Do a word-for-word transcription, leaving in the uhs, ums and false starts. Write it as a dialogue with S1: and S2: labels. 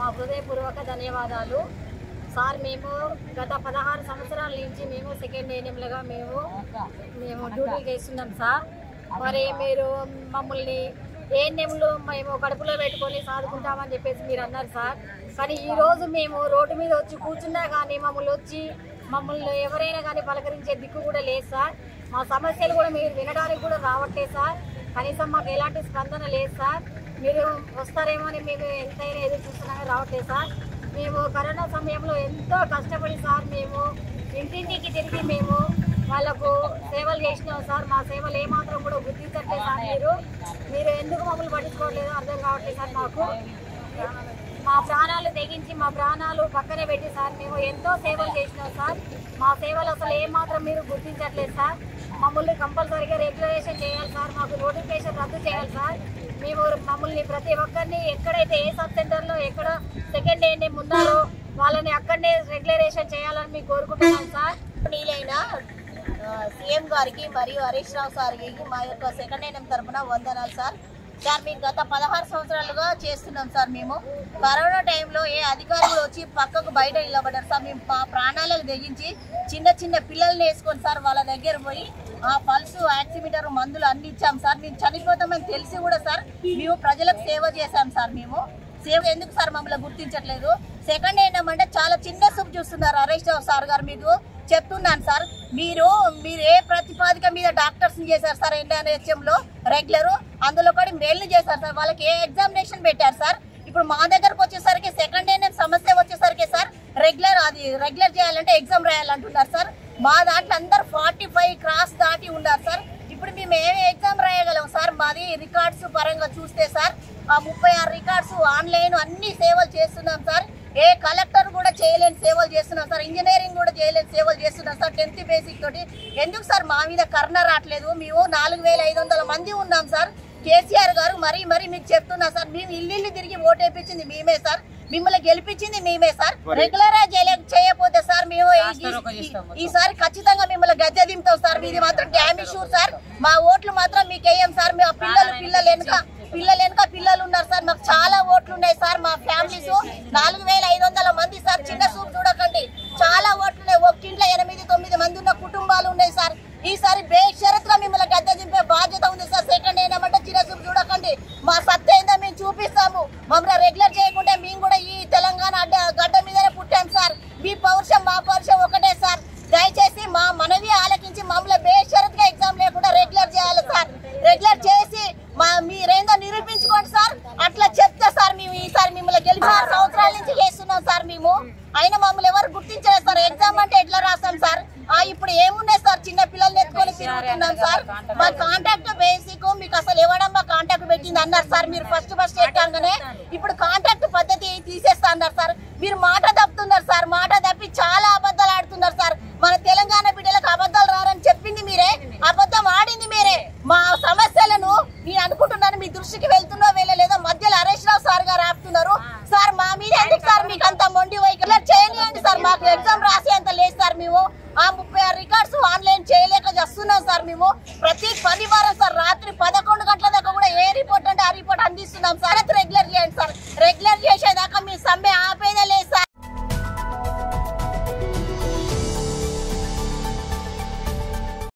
S1: మా హృదయపూర్వక ధన్యవాదాలు సార్. మేము గత పదహారు సంవత్సరాల నుంచి మేము సెకండ్ ఏఎన్ఎంలుగా మేము మేము డ్యూటీలు చేస్తున్నాం సార్. మరి మీరు మమ్మల్ని ఏఎన్ఎంలు మేము కడుపులో పెట్టుకొని సాదుకుంటామని చెప్పేసి మీరు అన్నారు సార్. కానీ ఈరోజు మేము రోడ్డు మీద వచ్చి కూర్చున్నా కానీ మమ్మల్ని వచ్చి మమ్మల్ని ఎవరైనా కానీ పలకరించే దిక్కు కూడా లేదు సార్. మా సమస్యలు కూడా మీరు వినడానికి కూడా రావట్లేదు సార్. కనీసం మాకు ఎలాంటి స్పందన లేదు సార్. మీరు వస్తారేమో అని మేము ఎంతైనా ఎదురు చూస్తున్నా రావట్లేదు సార్. మేము కరోనా సమయంలో ఎంతో కష్టపడి సార్ మేము ఇంటింటికి తిరిగి మేము వాళ్ళకు సేవలు చేసినాం సార్. మా సేవలు ఏమాత్రం కూడా గుర్తించట్లేదు సార్. మీరు మీరు ఎందుకు మమ్మల్ని పట్టించుకోవట్లేదు అర్థం కావట్లేదు సార్. మాకు మా ప్రాణాలు తెగించి మా ప్రాణాలు పక్కనే పెట్టి సార్ మేము ఎంతో సేవలు చేసినాం సార్. మా సేవలు అసలు ఏమాత్రం మీరు గుర్తించట్లేదు సార్. మమ్మల్ని కంపల్సరీగా రెగ్యులేషన్ చేయాలి సార్. మాకు నోటిఫికేషన్ రద్దు చేయాలి సార్. మేము మమ్మల్ని ప్రతి ఒక్కరిని ఎక్కడైతే ఏ సబ్ సెంటర్లో ఎక్కడ సెకండ్ ఏఎన్ఎం ఉన్నారో వాళ్ళని అక్కడనే రెగ్యులరేషన్ చేయాలని మీకు కోరుకుంటున్నాం సార్.
S2: నీలైన సీఎం గారికి మరియు హరీష్ రావు సార్కి మా యొక్క సెకండ్ ఏఎన్ఎం తరఫున వందనాలు సార్. సార్ మేము గత పదహారు సంవత్సరాలుగా చేస్తున్నాం సార్. మేము కరోనా టైంలో ఏ అధికారులు వచ్చి పక్కకు బయట నిలబడ్డారు సార్. మేము మా ప్రాణాలకు తెగించి చిన్న చిన్న పిల్లల్ని వేసుకొని సార్ వాళ్ళ దగ్గర పోయి ఆ పల్సు ఆక్సిమీటర్ మందులు అన్ని ఇచ్చాం సార్. మేము చనిపోతామని తెలిసి కూడా సార్ మేము ప్రజలకు సేవ చేశాం సార్. మేము సేవ ఎందుకు సార్ మమ్మల్ని గుర్తించట్లేదు? సెకండ్ ఏఎన్ఎం అంటే చాలా చిన్న సూప్ చూస్తున్నారు హరీష్ రావు సార్ గారు. మీకు చెప్తున్నాను సార్, మీరు మీరు ఏ ప్రతిపాదిక మీద డాక్టర్స్ చేశారు సార్ ఎన్ఎన్హెచ్ఎంలో రెగ్యులర్, అందులో కూడా మేలు చేశారు సార్. వాళ్ళకి ఏ ఎగ్జామినేషన్ పెట్టారు సార్? ఇప్పుడు మా దగ్గరకు వచ్చేసరికి సెకండ్ ఏఎన్ఎం సమస్య వచ్చేసరికి సార్ రెగ్యులర్ అది రెగ్యులర్ చేయాలంటే ఎగ్జామ్ రాయాలంటున్నారు సార్. మా దాంట్లో అందరు ఫార్టీ ఫైవ్ క్రాస్ దాటి ఉన్నారు సార్. ఇప్పుడు మేము ఏ ఎగ్జామ్ రాయగలం సార్? మాది రికార్డ్స్ పరంగా చూస్తే సార్ ఆ ముప్పై ఆరు రికార్డ్స్ ఆన్లైన్ అన్ని సేవలు చేస్తున్నాం సార్. ఏ కలెక్టర్ కూడా చేయలేని సేవలు చేస్తున్నాం సార్. ఇంజనీరింగ్ కూడా చేయలేని సేవలు చేస్తున్నాం సార్. టెన్త్ బేసిక్ తోటి ఎందుకు సార్ మా మీద కరుణ రావట్లేదు? మేము నాలుగు వేల ఐదు వందల మంది ఉన్నాం సార్. కేసీఆర్ గారు మరీ మరీ మీకు చెప్తున్నా సార్, మేము ఇల్లు తిరిగి ఓటేపించింది మేమే సార్. మిమ్మల్ని గెలిపించింది మేమే సార్. రెగ్యులర్ చేయకపోతే సార్ మేము ఈసారి ఖచ్చితంగా మిమ్మల్ని గద్దె దింపుతాం సార్. ఇది మాత్రం డ్యామేజ్ షూర్ సార్. మా ఓట్లు మాత్రం మీకు వేయం సార్. మా పిల్లలు పిల్లలు వెనుక పిల్లలు వెనుక పిల్లలు ఉన్నారు సార్. మాకు చాలా ఓట్లు ఉన్నాయి సార్. మా ఫ్యామిలీస్ నాలుగు వేల ఐదు వందల మంది సార్. చిన్న చూపు చూడకండి, చాలా ఓట్లు ఉన్నాయి. ఒక్కింట్లో ఎనిమిది తొమ్మిది మంది ఉన్న కుటుంబాలు ఉన్నాయి సార్. ఈసారి బేషరత్గా మిమ్మల్ని గద్దె దింపే బాధ్యత ఉంది సార్. సెకండ్ ఏమంటే చిన్న చూపు చూడకండి. మా సత్తా ఏందో మేము చూపిస్తాము. మమ్మల్ని రెగ్యులర్ చేయకుంటే మేము కూడా ఈ తెలంగాణ అడ్డ గడ్డ మీదనే పుట్టాం సార్. మీ పౌరుషం మా పౌరుషం ఒకటే సార్. దయచేసి మా మనవి ఆలకించి మమ్మల్ని బేషరత్గా ఎగ్జామ్ లేకుండా రెగ్యులర్ చేయాలి సార్. రెగ్యులర్ చేసి మా మీరేందో నిరూపించుకోండి సార్. అట్లా చెప్తే సార్ మేము ఈసారి మిమ్మల్ని గెలిపి ఆరు సంవత్సరాల నుంచి చేస్తున్నాం సార్. మేము అయినా మమ్మల్ని ఎవరు గుర్తించలేదు సార్. ఎగ్జామ్ అంటే ఎట్లా రాస్తాం సార్? ఇప్పుడు ఏమున్నాయి సార్? చిన్న పిల్లల్ని ఎత్తుకొని తిరుగుతున్నాం సార్. మా కాంటాక్ట్ బేసిక్ మీకు అసలు ఇవ్వడం మా కాంటాక్ట్ పెట్టింది అన్నారు సార్. మీరు ఫస్ట్ ఫస్ట్ ఎక్కాగానే ఇప్పుడు కాంటాక్ట్ పద్ధతి తీసేస్తా అన్నారు సార్. మీరు మాట తప్పుతున్నారు సార్. మాట తప్పి చాలా అబద్ధాలు ఆడుతున్నారు సార్. మన తెలంగాణ బిడ్డలకు అబద్ధాలు రారని చెప్పింది మీరే, అబద్ధం ఆడింది మీరే. మా సమస్యలను నేను అనుకుంటున్నాను మీ దృష్టికి వెళ్తున్నా వెళ్ళలేదో మధ్యలో హరీష్ రావు సార్ గారు ఆపుతున్నారు సార్. మా మీద ఎందుకు సార్ మీకు అంత మొండి వైఖరి? చేయనియండి సార్. మాకు ఎగ్జామ్ రాసి అంత లేదు సార్. మేము ఆ ముప్పై ఆరు రికార్డ్స్ ఆన్లైన్ చేయలేక చేస్తున్నాం సార్. మేము ప్రతి పది వారం సార్